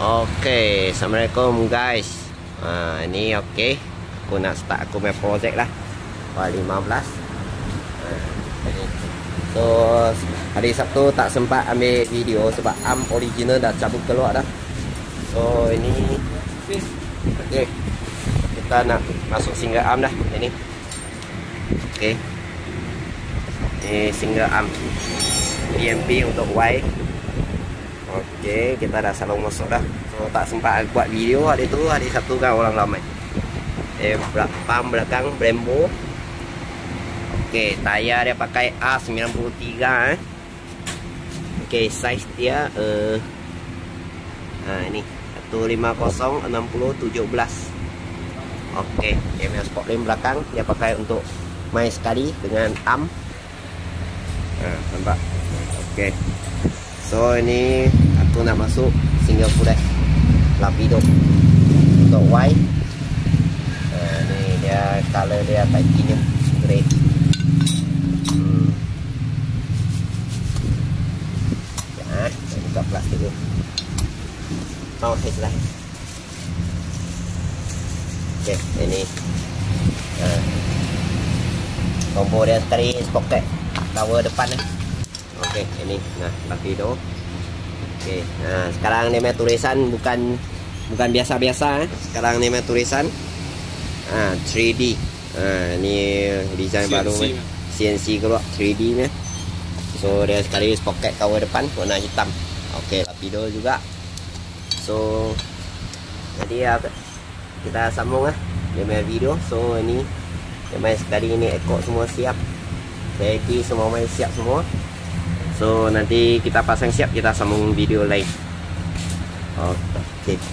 Oke, assalamualaikum guys. Ini oke. Aku nak start aku punya projek lah. 15. So hari Sabtu tak sempat ambil video sebab arm original dah cabut keluar dah. So ini oke. Kita nak masuk single arm dah ini. Oke. Ini single arm PMP untuk Y. Oke, kita dah selalu masuk dah. So tak sempat buat video hari tu, hari Sabtu kan orang ramai. Pam belakang Brembo. Oke, tayar dia pakai A93 Oke, size dia ini 150 60 17. Oke, dia punya sport rim belakang dia pakai untuk main sekali dengan arm. Nampak. Oke. So ini aku nak masuk single full Lapido untuk Y. Ni dia color dia titanium grey. Ya, buka plastik tu. Mau lah. Okey, ini. Combo dia sekali pocket cover depan ni. Oke, ini nah Lapido. Oke, nah sekarang ini tulisan bukan biasa-biasa. Sekarang ini tulisan 3D. Ini desain baru CNC keluar 3D nya. So dia sekali pocket cover depan warna hitam. Oke, Lapido juga. So jadi kita sambung lah dia punya video. So ini dia main sekali ini ekor semua siap. Jadi semua main siap semua. So nanti kita pasang siap, kita sambung video lain. Oke.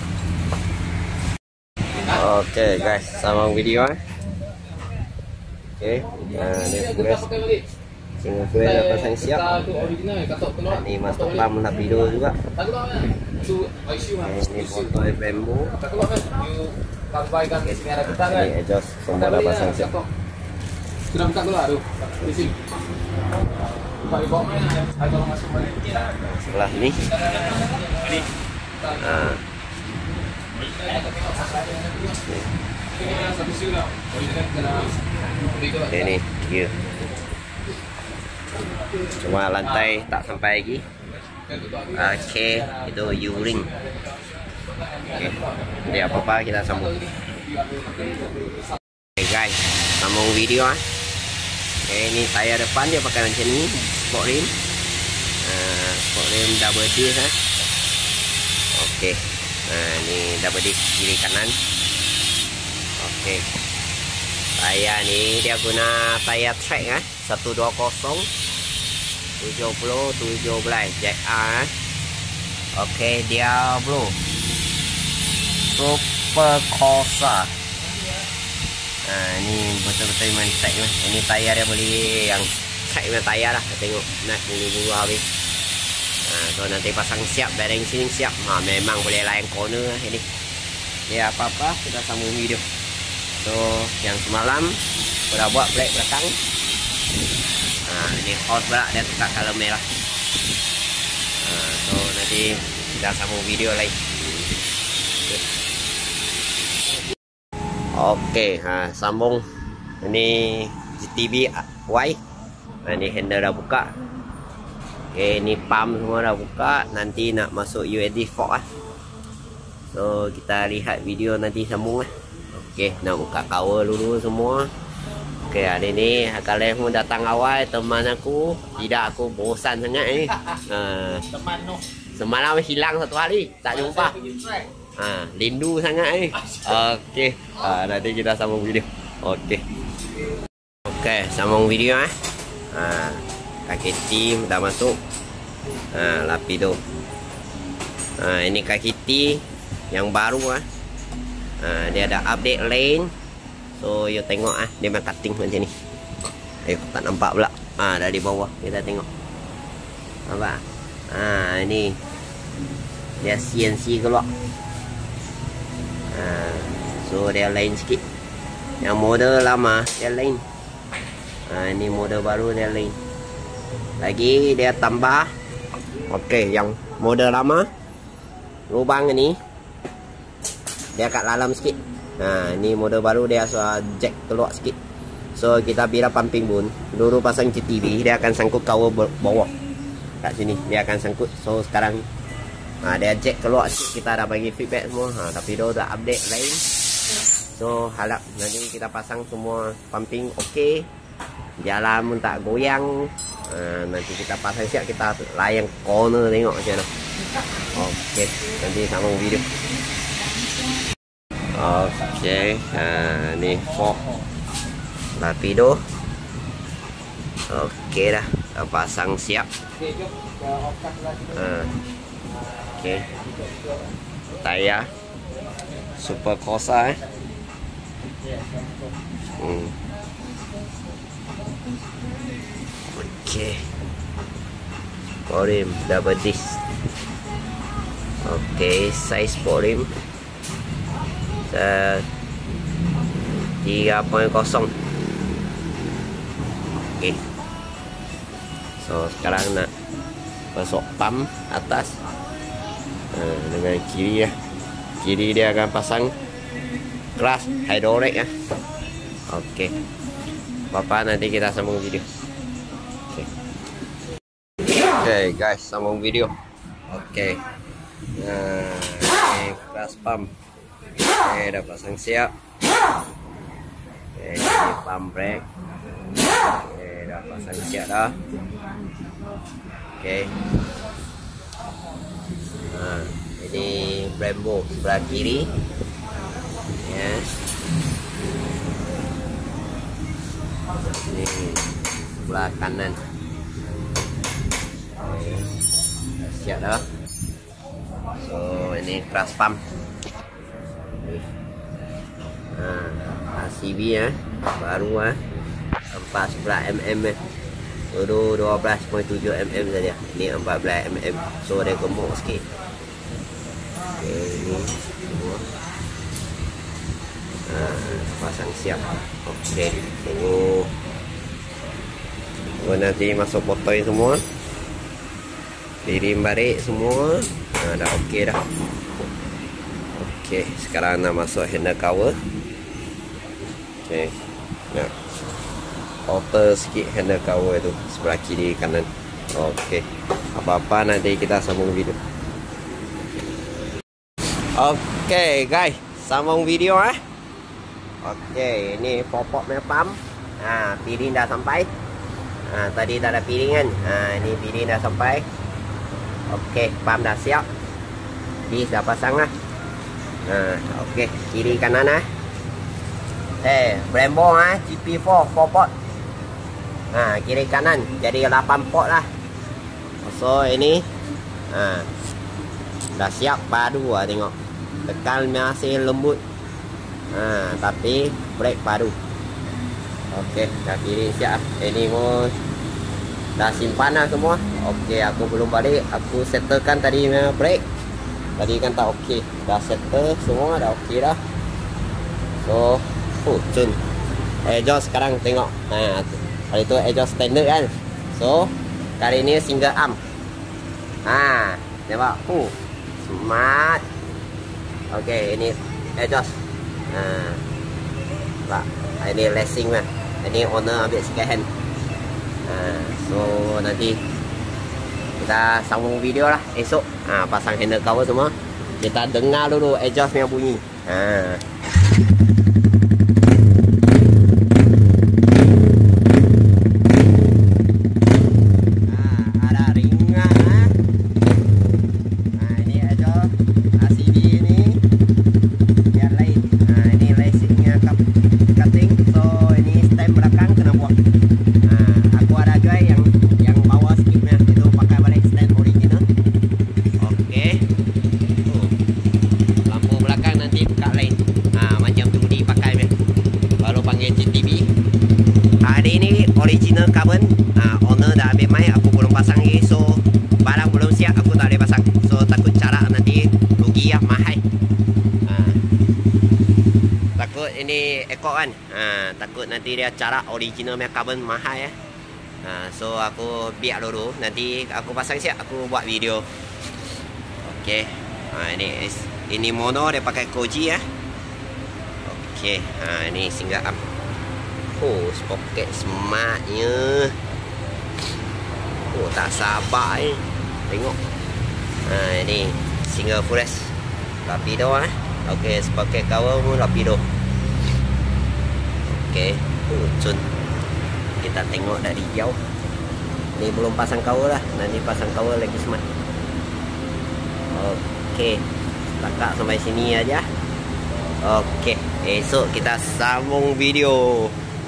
Oke guys, sambung video. Oke, nah ini press single fuel dah pasang siap. Ini masuk pam Lapido juga. Ini foto Brembo. Ini exhaust semua dah pasang siap. Sudah buka dulu aduh di sini. Sebelah ini. Ini dia. Cuma lantai tak sampai lagi. Oke, itu U-ring. Oke, jadi apa-apa kita sambung. Oke guys, sambung video ini tayar depan dia pakai macam ni, sport rim. Sport rim double disc Oke. Ni double disc kiri kanan. Oke. Tayar ni dia guna tayar track 120 70 17 Jack R. Oke, Diablo Super Corsa. Ini betul-betul main track lah. Ini tayar dia boleh yang track punya tayar lah. Tengok nak bunga habis. So nanti pasang siap, bearing sini siap. Memang boleh layan corner lah ini. Ya apa-apa kita sambung video. So yang semalam sudah buat brake belakang. Ini hose pula dia tukar color merah. So nanti kita sambung video lain. Oke, sambung. Ini GTB Y. Ini handle dah buka. Oke, ini pump semua dah buka. Nanti nak masuk USD fork So kita lihat video nanti sambung Oke, nak buka cover dulu semua. Oke, hari ni kalian pun datang awal teman aku. Tidak aku bosan sangat ni. Teman noh. Semalam hilang satu hari, tak jumpa. Lindu sangat ni. Oke, nanti kita sambung video. Oke, sambung video kaki tim dah masuk. Lapido. Ini kaki T yang baru dia ada update lane. So you tengok dia main cutting macam ni. Tak nampak pula. Dari bawah kita tengok. Nampak? Ini dia CNC keluar. So dia lain sikit. Yang model lama dia lain. Ini model baru dia lain. Lagi dia tambah. Oke, yang model lama lubang ini dia kat dalam sikit. Ini model baru dia jack keluar sikit. So kita bila pumping pun dulu pasang CTV dia akan sangkut cover bawah kat sini, dia akan sangkut. So sekarang dia jack keluar sikit, kita dah bagi feedback semua. Tapi dia dah update lain. So harap nanti kita pasang semua pumping okey, jalan pun tak goyang. Nanti kita pasang siap, kita layang corner tengok macam mana. Okey, nanti sambung video. Okey, ni fork Rapido. Okey dah pasang siap. Okey, tayar Super Corsa Okey, sporim double disc. Okey, size sporim 3.0. Okey. So sekarang nak pasok pump atas dengan kiri ya. Kiri dia akan pasang keras hidrolik ya. Okey. Bapa nanti kita sambung video. Okey. Okey guys, sambung video. Okey. Ini keras pump. Okey, dah pasang siap. Okey, ini pump brake. Okey, dah pasang siap dah. Okey. Ini Brembo sebelah kiri. Ya. Ini sebelah kanan. Okey. Dah siap dah. So, ini keras pump. RCB ya, baru 14 mm. Dulu 12.7 mm saja. Ini 14 mm. So dia gemuk sikit. Okey, ini semua pasang siap. Okey, tunggu nanti masuk botol semua, kirim balik semua. Dah okey dah. Okey, sekarang nak masuk handle cover. Okey, nak alter sikit handle cover tu sebelah kiri kanan. Okey, apa-apa nanti kita sambung video. Okey guys, sambung video Okey, ini pop-pop punya pump. Piring dah sampai. Tadi tak ada piring kan. Ini piring dah sampai. Okey, pump dah siap. Dis dah pasang lah. Okey, kiri kanan Brembo GP4 4 port. Kiri kanan jadi 8 port lah. So ini dah siap padu tengok. Tekan masih lembut. Tapi brake padu. Okey, dah kiri siap. Ini pun dah simpan lah semua. Okey, aku belum balik. Aku settlekan tadi brake. Tadi kan tak okey. Dah settle semua, dah okey dah. So, cun. Exhaust sekarang tengok. Kalau itu exhaust standard kan. So, kali ini single arm. Nampak? Smart. Okey, ini exhaust. Ini lacing lah. Ini owner ambil second hand. So, nanti kita sambung video lah esok. Pasang handle cover semua. Kita dengar dulu exhaust punya bunyi. Ada ringan. Ini exhaust RCB ini biar lain. Ini lacingnya cutting. So ini stem belakang kena buang. Aku ada jual yang bawah skipnya itu pakai balik stand original. Okey. Lampu belakang nanti buka lain. Macam tu dipakai baru panggil CTV. Hari ini original carbon. Owner dah ambil mai, aku belum pasang lagi. So barang belum siap, aku tak boleh pasang. So takut cara nanti rugi lah, mahal. Takut ini ekor kan. Takut nanti dia cara original punya carbon mahal ya. So aku biar dulu. Nanti aku pasang siap, aku buat video. Okey. Ini mono dia pakai Koji ya. Okey, ini single arm. Oh, sprocket smartnya. Oh, tak sabar tengok. Ini single forest Rapido Okey, sprocket cover pun Rapido. Okey, cun. Kita tengok dari jauh. Ni belum pasang cover lah. Nanti pasang cover lagi smart. Okey, setakat sampai sini aja. Okey, esok kita sambung video.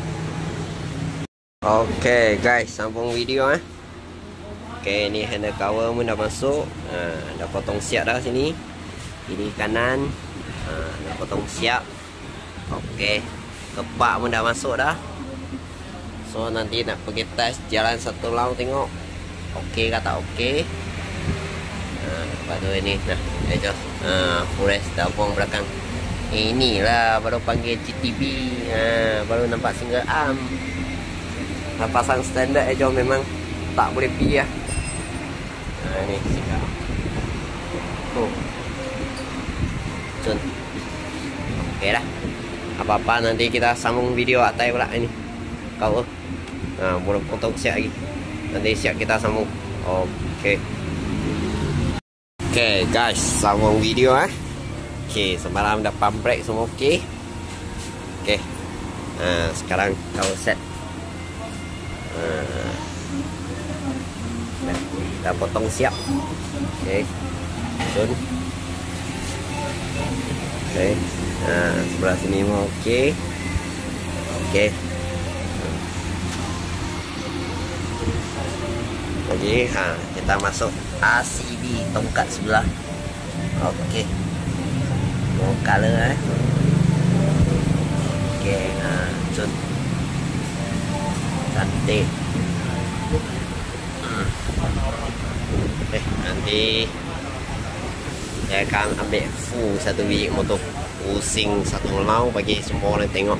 Okey guys, sambung video Okey, ni handle cover pun dah masuk. Dah potong siap dah sini. Kiri kanan. Dah potong siap. Okey, kepak pun dah masuk dah. So nanti nak pergi test jalan satu lau tengok okey ke tak okey. Lepas tu ini forest dah buang belakang. Inilah baru panggil GTB. Baru nampak single arm. Pasang standard aja memang tak boleh pergi lah. Ni single arm. Cun. Okey dah. Apa-apa nanti kita sambung video atas pula ini. Kau boleh potong siap lagi. Nanti siap kita sambung. Okey. Okey guys, sambung video Okey, semalam dah pump brake semua okey. Okey. Sekarang kau set. Dah potong siap. Okey. Cun. Okey. Sebelah sini mau okey. Okey. Okey, kita masuk RCB tongkat sebelah. Okey. Mau color Okey, cun. Cantik. Nanti saya akan ambil full satu biji motor. Pusing satu lau bagi semua orang tengok.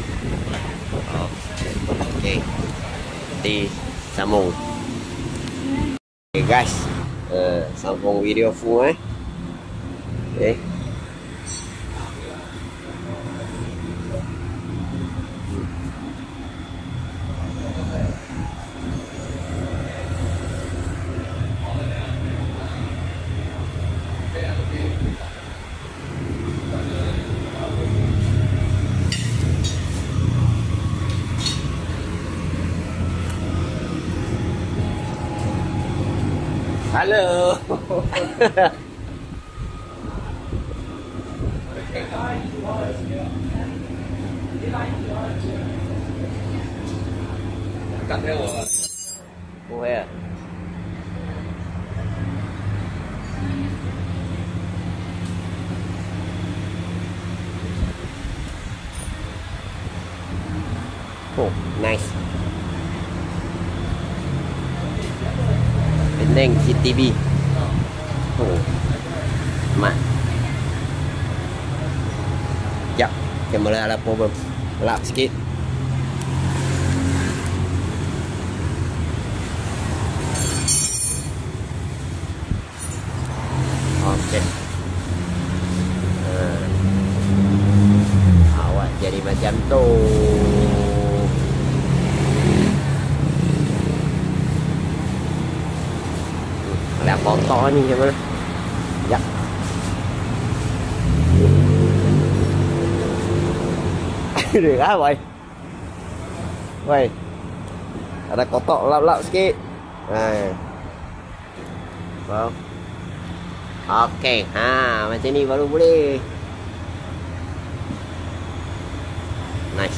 Okey. Nanti sambung. Okay guys, sambung video full Okay. Halo. Cắt theo rồi. Cô hè. Oh, nice. Neng GTB. Oh. Mak. Jap, kamera ada problem. Lap sikit. Okey. Awak jadi macam tu. Ada kotor ni macam mana? Ya. Được á vậy. Vậy. Ada kotor lap-lap sikit. Faham? Okey, macam ni baru boleh. Nice.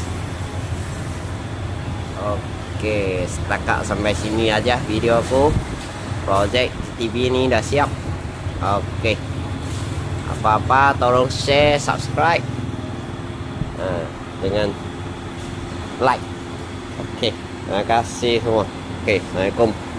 Okey, setakat sampai sini aja video aku. Projek TV ni dah siap. Okey. Apa-apa tolong share, subscribe. Dengan like. Okey. Terima kasih semua. Okey, Assalamualaikum.